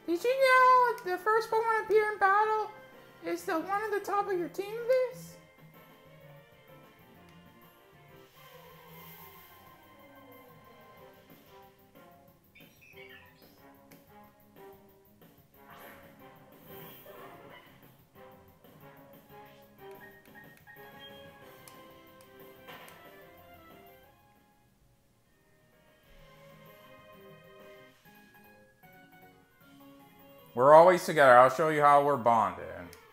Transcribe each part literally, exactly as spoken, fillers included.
Did you know the first Pokemon appear in battle is the one at the top of your team list? We're always together. I'll show you how we're bonded.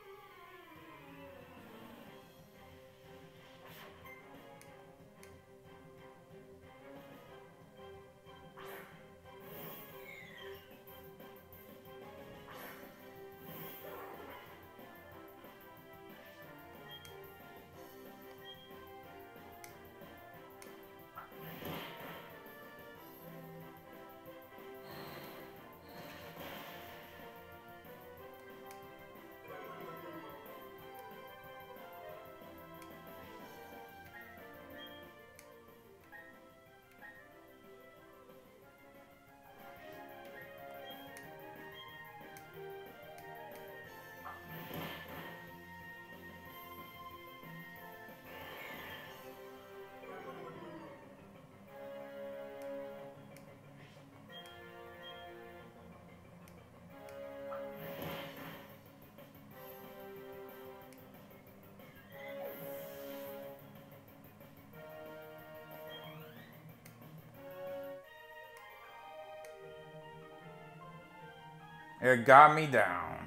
It got me down.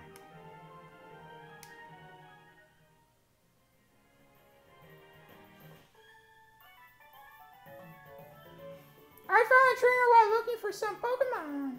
I found a trainer while looking for some Pokemon.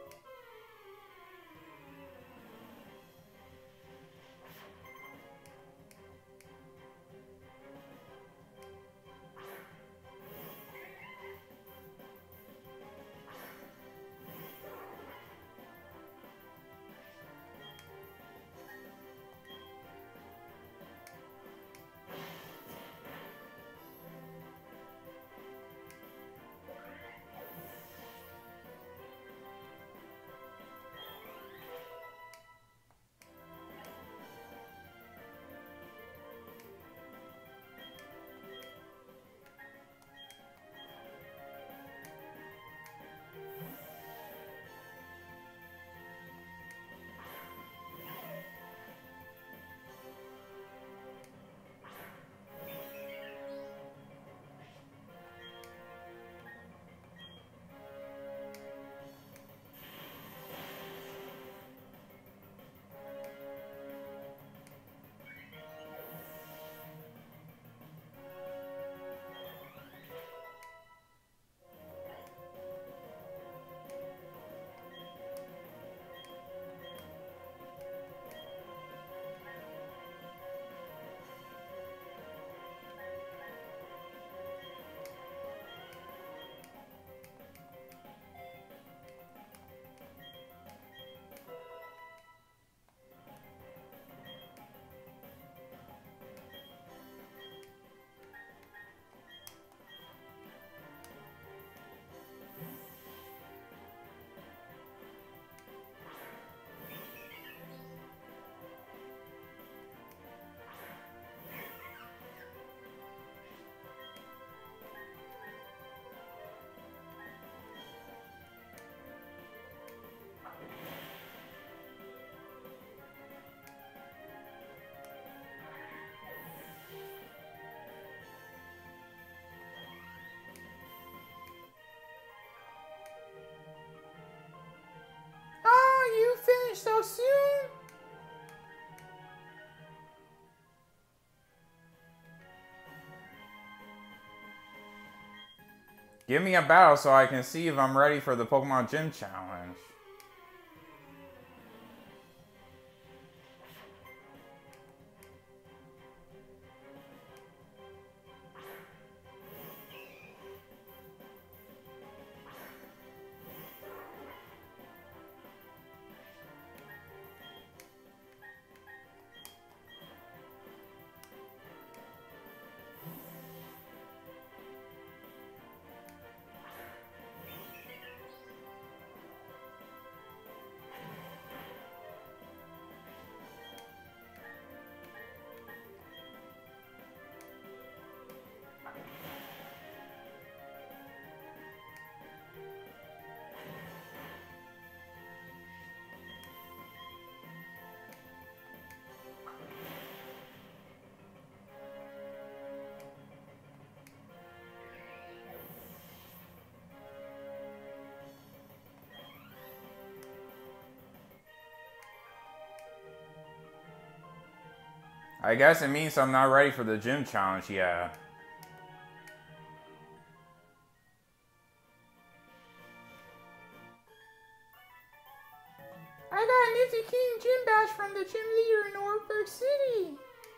So soon? Give me a battle so I can see if I'm ready for the Pokemon Gym Challenge. I guess it means I'm not ready for the gym challenge yet. I got a Nifty King gym badge from the gym leader in Orberg City.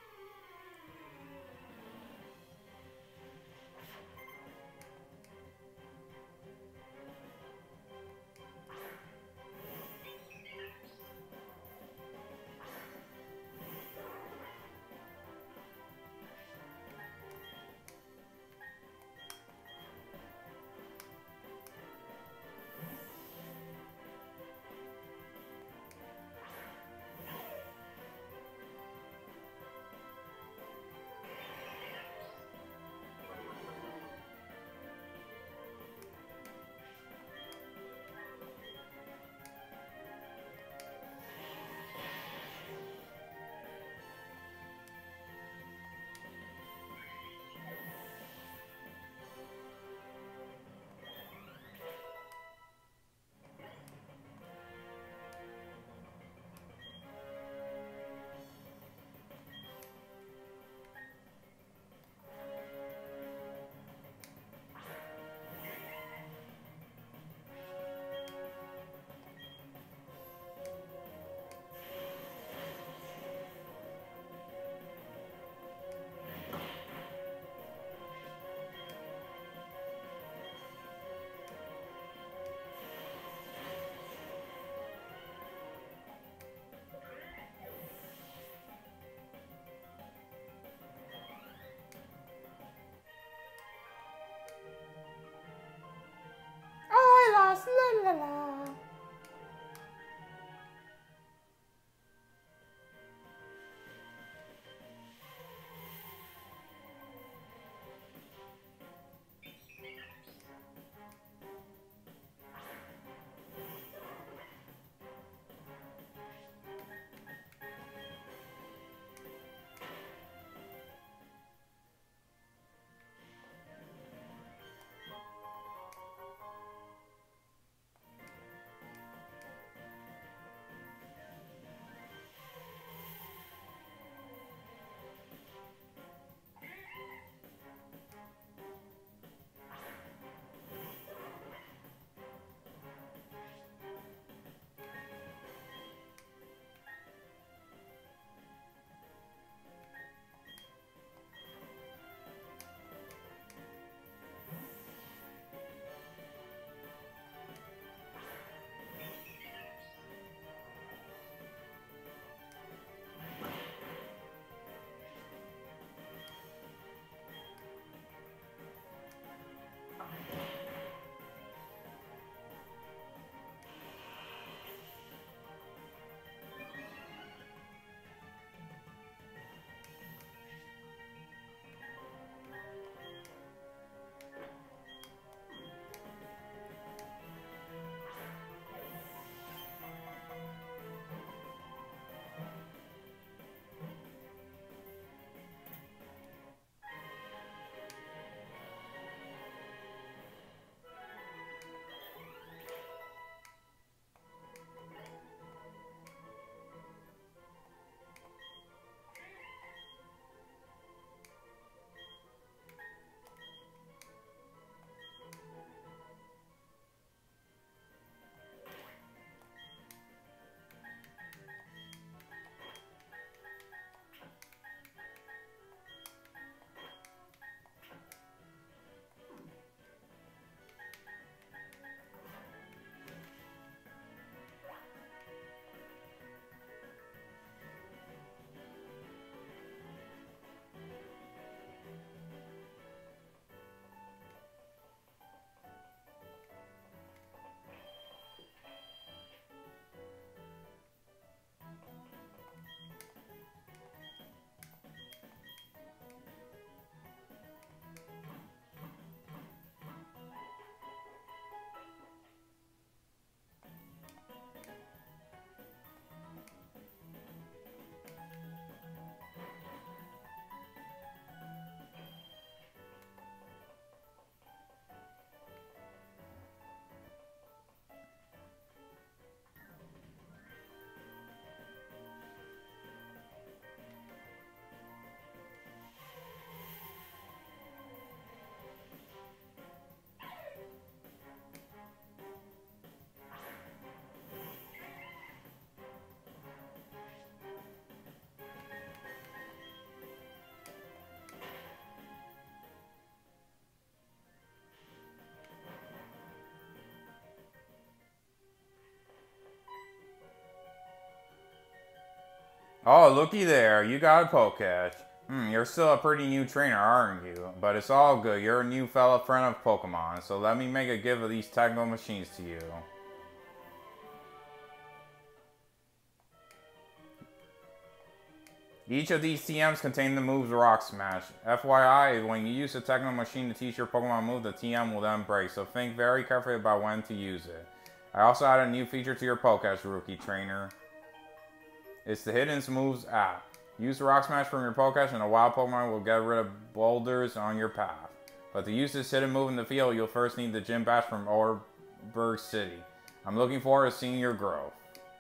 Oh, I lost. La la la. Oh, looky there. You got a Pokedex. Hmm, you're still a pretty new trainer, aren't you? But it's all good. You're a new fellow friend of Pokemon, so let me make a gift of these technical machines to you. Each of these T Ms contain the moves Rock Smash. F Y I, when you use a technical machine to teach your Pokemon move, the T M will then break, so think very carefully about when to use it. I also added a new feature to your Pokedex, rookie trainer. It's the Hidden Moves app. Use Rock Smash from your Pokedex and a wild Pokemon will get rid of boulders on your path. But to use this hidden move in the field, you'll first need the Gym Badge from Oreburgh City. I'm looking forward to seeing your growth.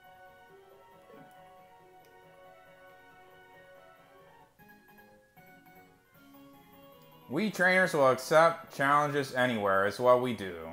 We trainers will accept challenges anywhere, it's what we do.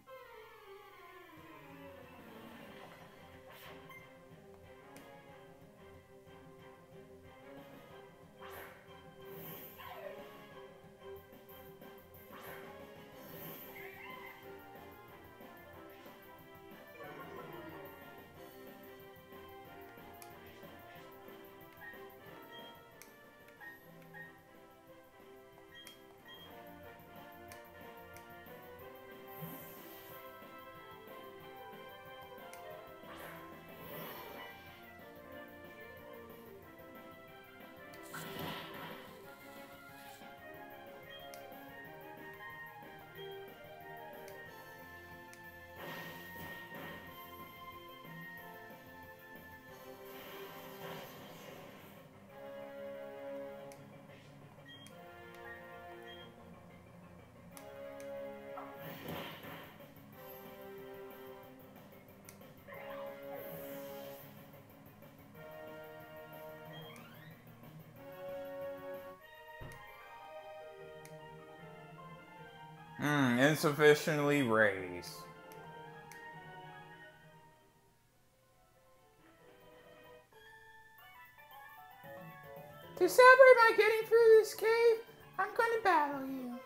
Hmm, insufficiently raised. To celebrate my getting through this cave, I'm gonna battle you.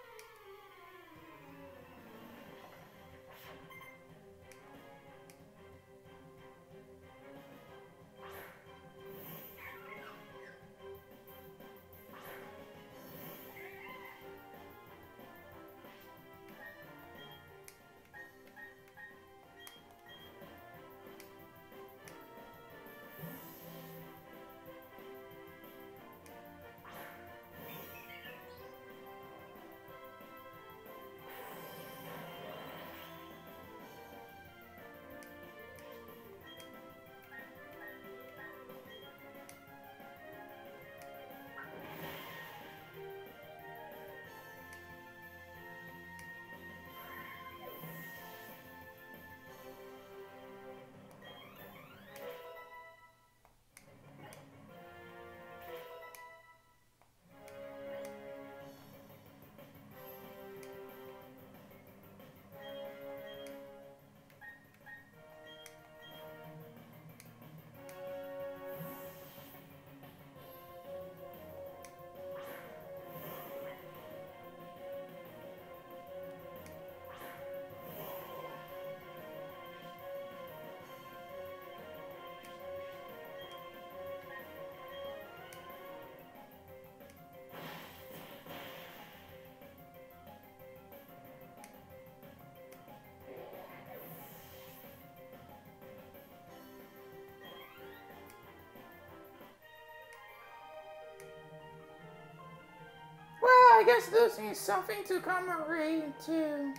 Well, I guess those need something to commemorate too.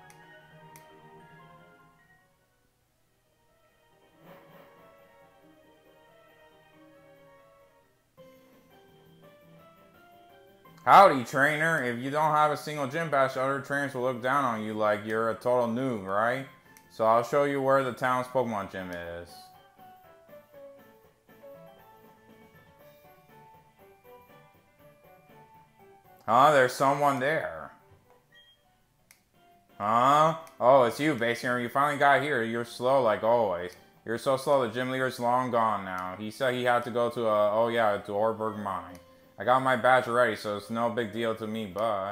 Howdy, trainer. If you don't have a single gym badge, other trainers will look down on you like you're a total noob, right? So I'll show you where the town's Pokemon gym is. Huh? There's someone there. Huh? Oh, it's you, Basinger. You finally got here. You're slow like always. You're so slow, the gym leader's long gone now. He said he had to go to, uh, oh yeah, to Oreburgh Mine. I got my badge already, so it's no big deal to me, but...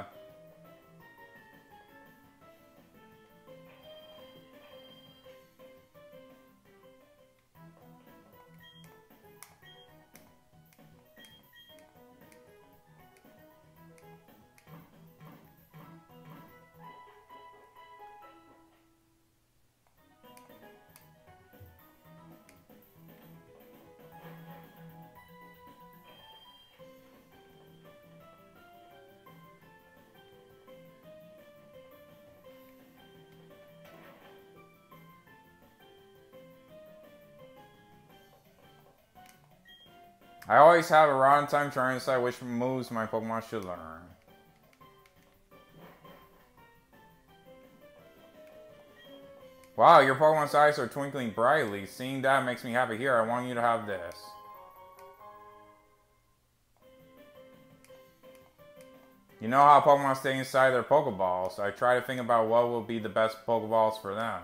I always have a rotten time trying to decide which moves my Pokemon should learn. Wow, your Pokemon's eyes are twinkling brightly. Seeing that makes me happy. Here, I want you to have this. You know how Pokemon stay inside their Pokeballs. I try to think about what will be the best Pokeballs for them.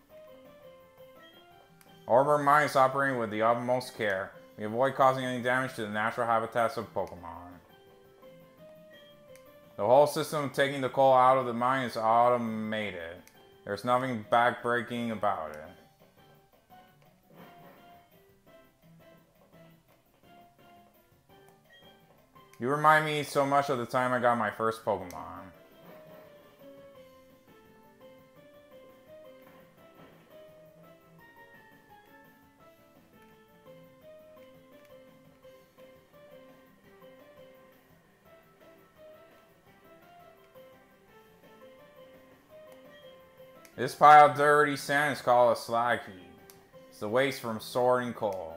Arbor Mine is operating with the utmost care. We avoid causing any damage to the natural habitats of Pokemon. The whole system of taking the coal out of the mine is automated. There's nothing backbreaking about it. You remind me so much of the time I got my first Pokemon. This pile of dirty sand is called a slag heap. It's the waste from sorting coal.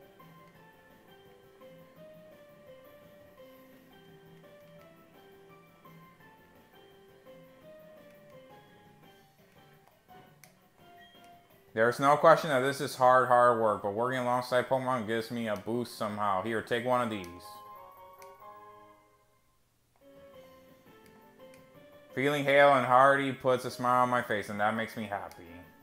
There's no question that this is hard, hard work, but working alongside Pokemon gives me a boost somehow. Here, take one of these. Feeling hale and hearty puts a smile on my face, and that makes me happy.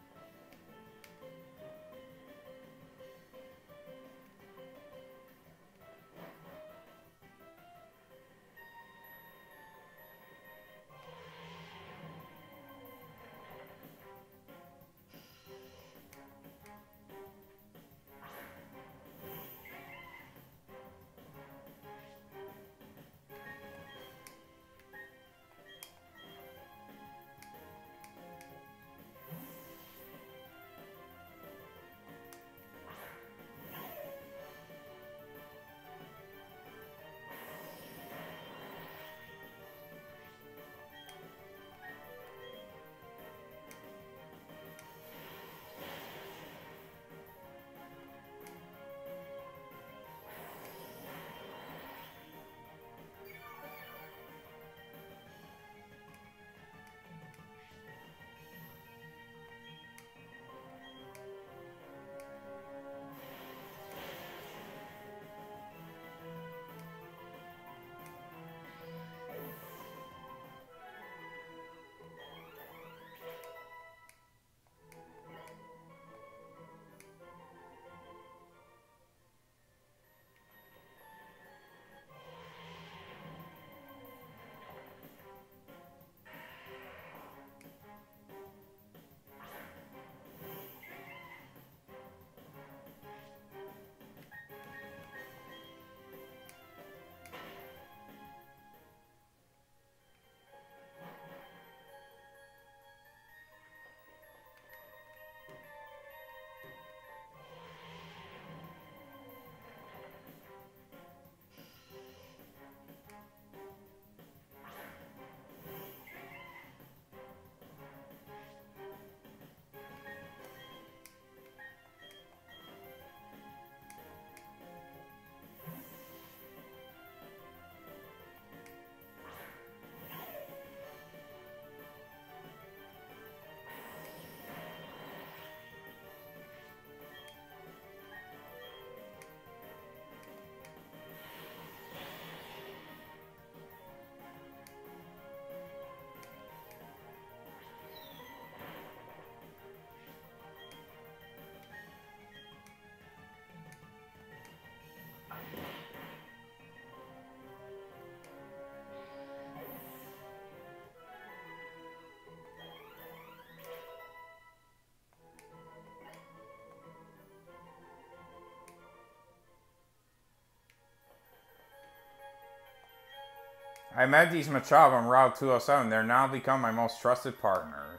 I met these Machop on Route two oh seven. They're now become my most trusted partners.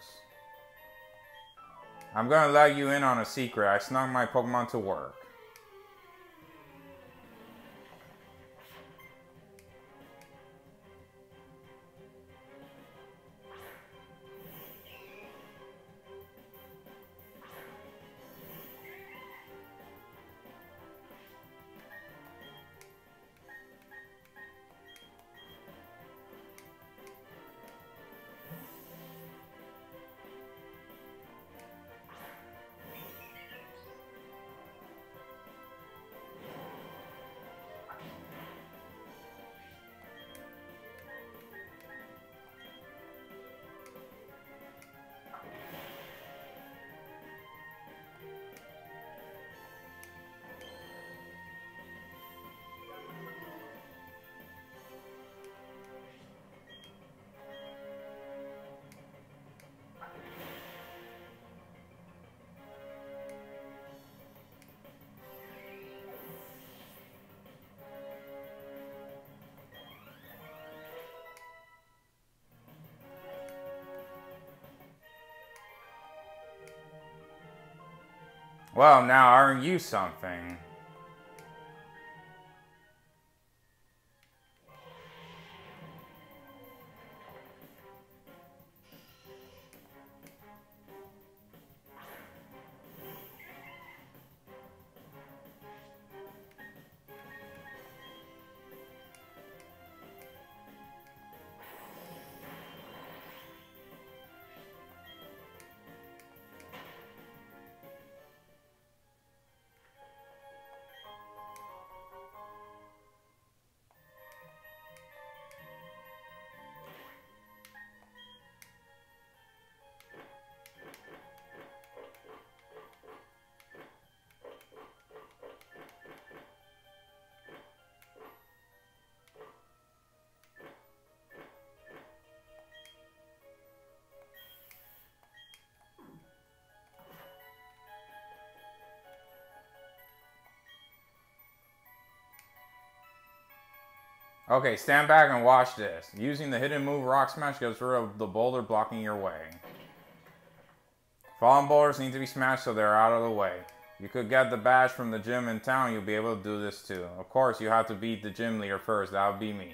I'm gonna let you in on a secret. I snuck my Pokemon to work. Well, now aren't you something? Okay, stand back and watch this. Using the hidden move Rock Smash gets rid of the boulder blocking your way. Fallen boulders need to be smashed so they're out of the way. You could get the badge from the gym in town, you'll be able to do this too. Of course, you have to beat the gym leader first, that would be me.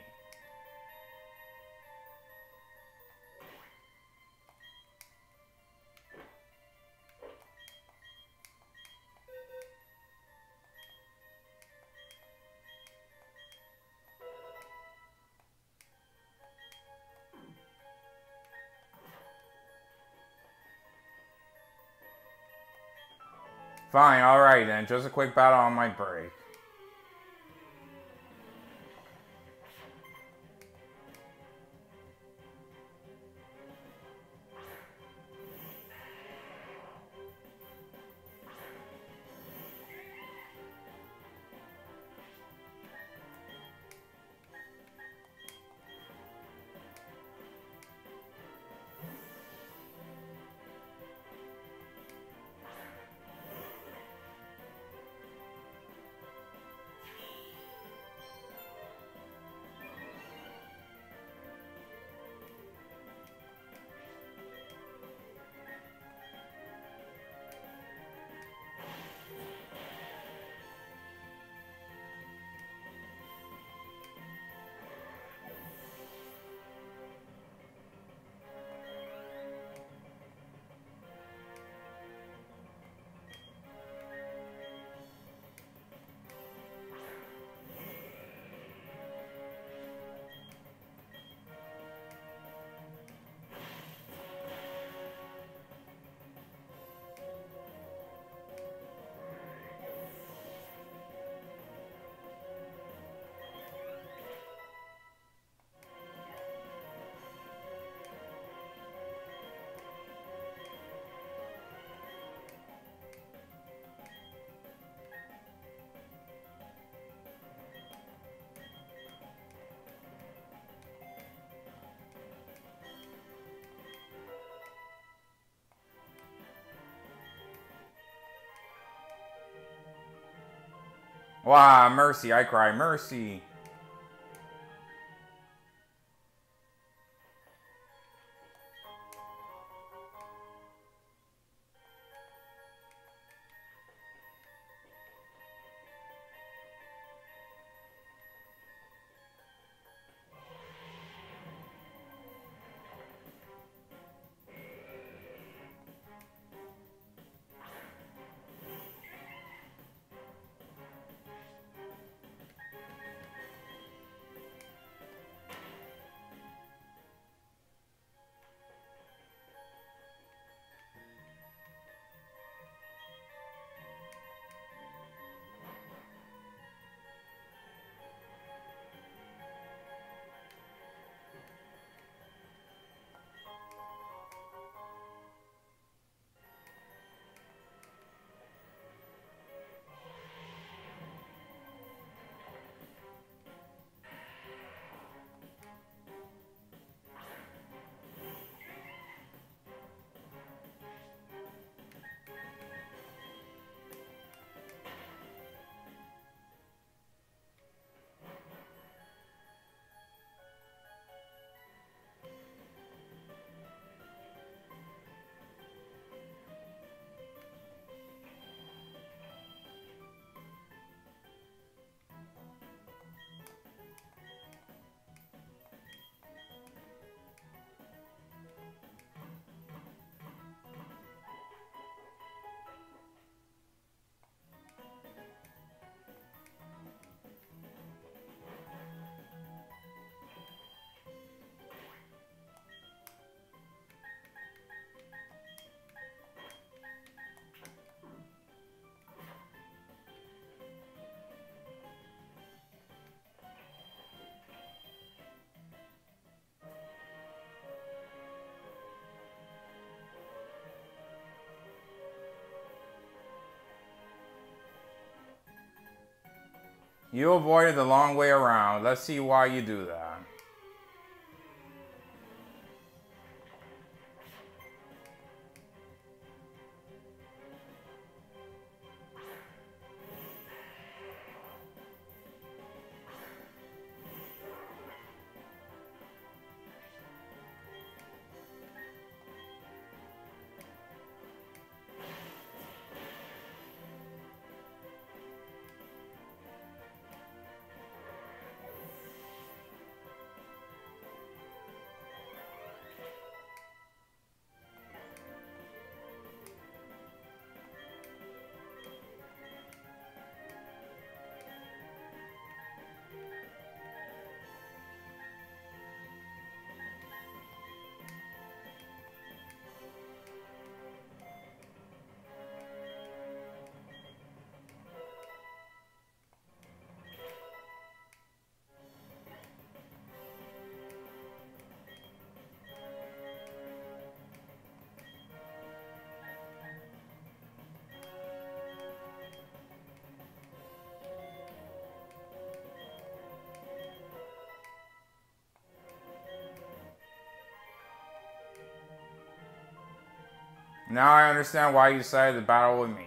Fine, alright then, just a quick battle on my break. Wow, mercy, I cry, mercy. You avoided the long way around. Let's see why you do that. Now I understand why you decided to battle with me.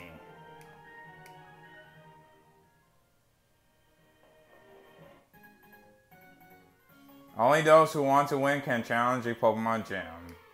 Only those who want to win can challenge a Pokemon Gym.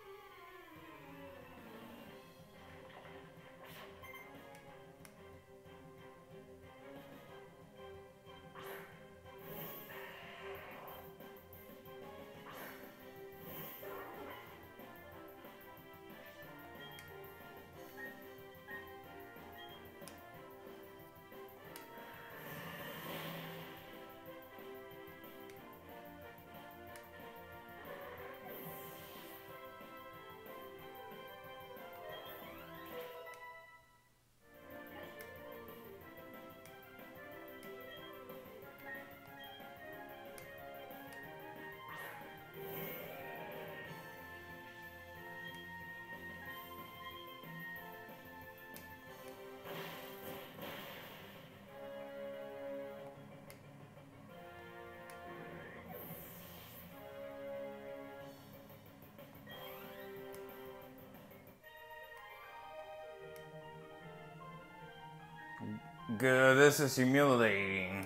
Good, this is humiliating.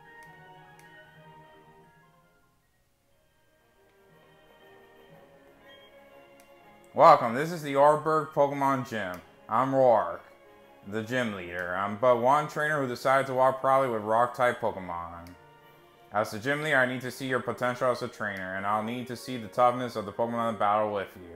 Welcome, this is the Oreburgh Pokemon Gym. I'm Roark, the gym leader. I'm but one trainer who decided to walk proudly with rock-type Pokemon. As the gym leader, I need to see your potential as a trainer, and I'll need to see the toughness of the Pokemon in battle with you.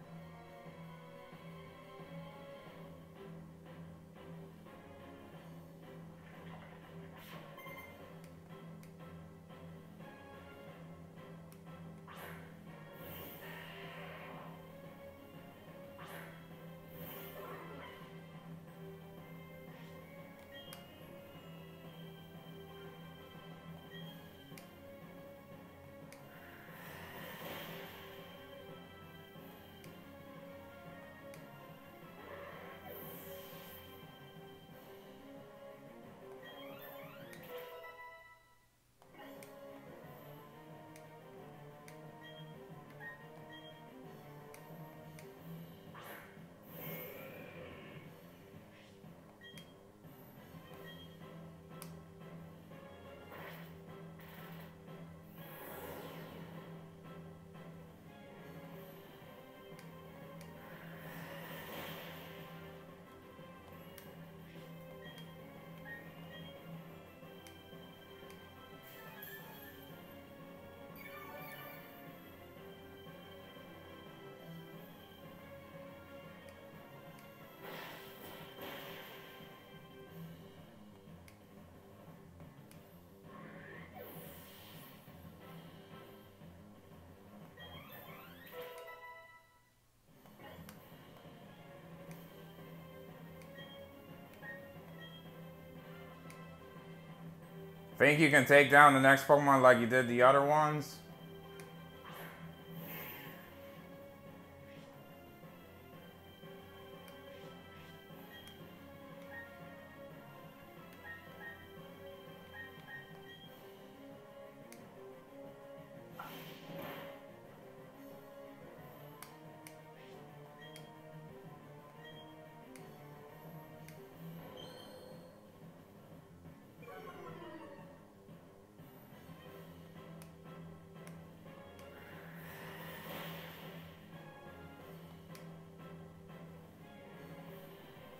Think you can take down the next Pokemon like you did the other ones?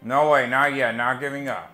No way, not yet, not giving up.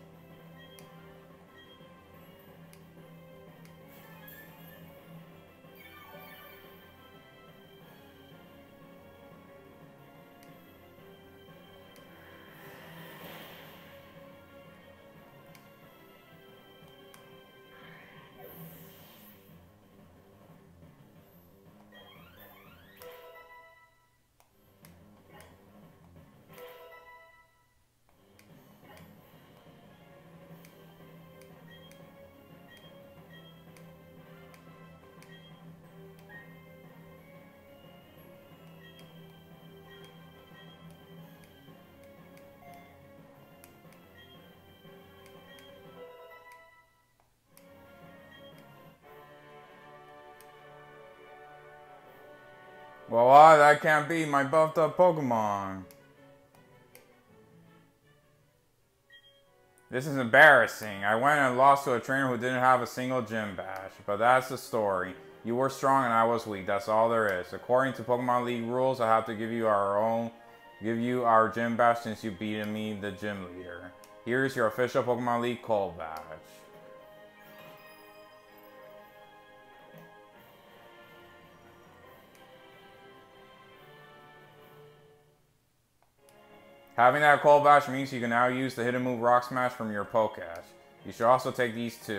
Well, uh, that can't be my buffed up Pokemon. This is embarrassing. I went and lost to a trainer who didn't have a single gym badge. But that's the story. You were strong and I was weak. That's all there is. According to Pokemon League rules, I have to give you our own, give you our gym badge since you beat me, the gym leader. Here's your official Pokemon League Cold badge. Having that Cold Bash means you can now use the hidden move Rock Smash from your Pokedex. You should also take these too.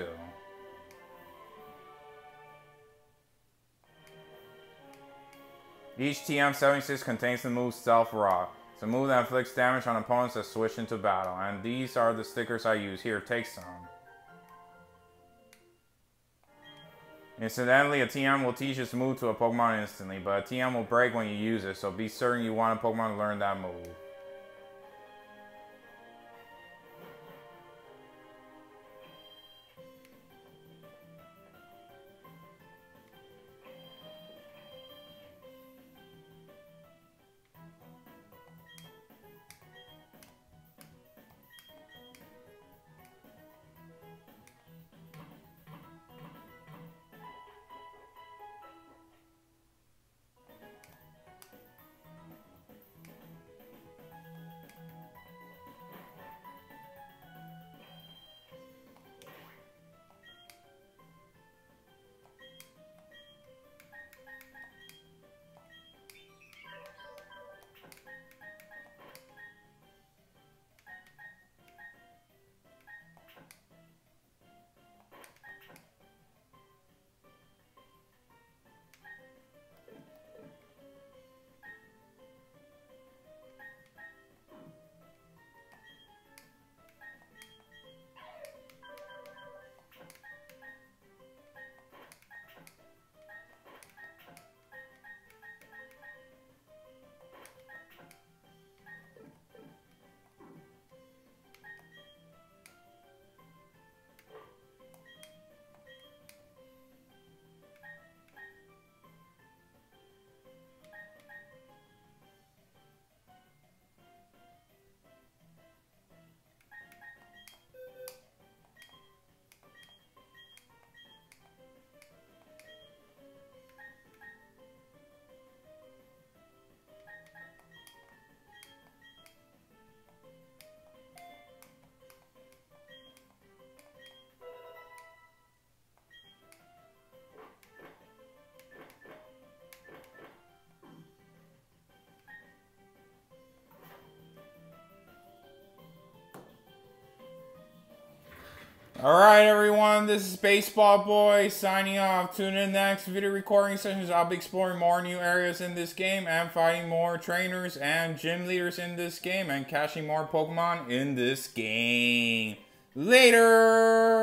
Each T M seventy-six contains the move Stealth Rock. It's a move that inflicts damage on opponents that switch into battle. And these are the stickers I use. Here, take some. Incidentally, a T M will teach its move to a Pokemon instantly, but a T M will break when you use it, so be certain you want a Pokemon to learn that move. Alright everyone, this is Baseball Boy signing off. Tune in next video recording sessions. I'll be exploring more new areas in this game and fighting more trainers and gym leaders in this game and catching more Pokemon in this game. Later!